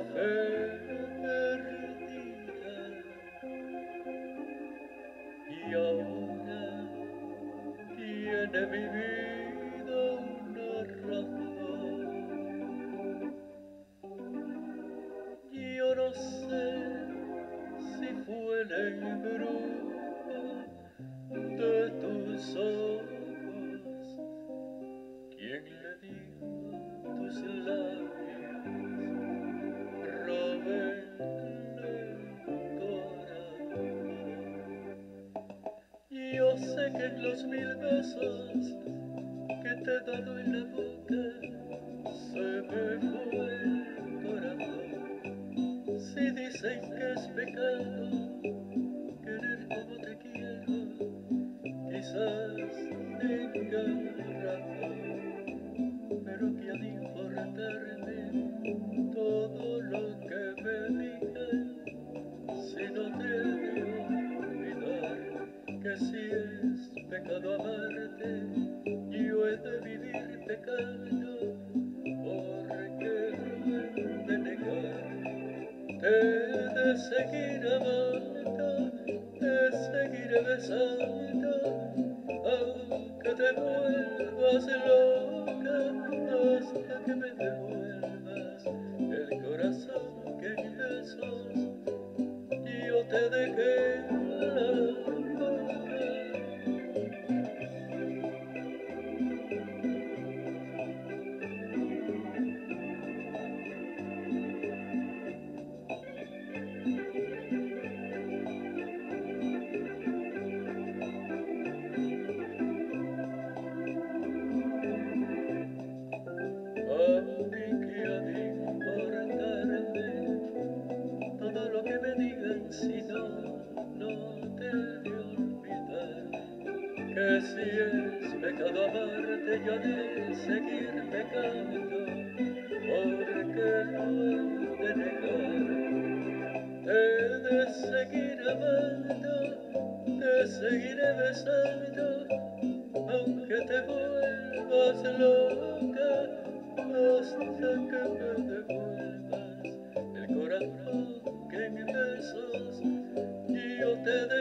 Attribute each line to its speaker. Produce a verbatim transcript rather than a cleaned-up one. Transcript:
Speaker 1: fe perdida. Y ahora tiene mi vida una razón. Yo no sé si fue el embrujo de tus ojos quien le dijo a tus labios: róbenle el corazón. Yo sé que en los mil besos que te he dado en la boca se me fue el corazón. Si dicen que es pecado querer como te quiero, quizás tengan razón, pero que ha de importarme todo lo que me digan si no te he de olvidar que si es pecado amarte, yo he de vivir pecando porque no he de negar. Te de seguir amando, te seguiré besando, aunque te vuelvas loca, hasta que me devuelvas el corazón que en besos yo te dejé en la boca. A mí que ha de importarme todo lo que me digan, si no, no te he de olvidar que si es pecado amarte, yo he de seguir pecando porque no he de negar. Te he de seguir amando, te seguiré besando, aunque te vuelvas loca, hasta que me devuelvas el corazón que en besos yo te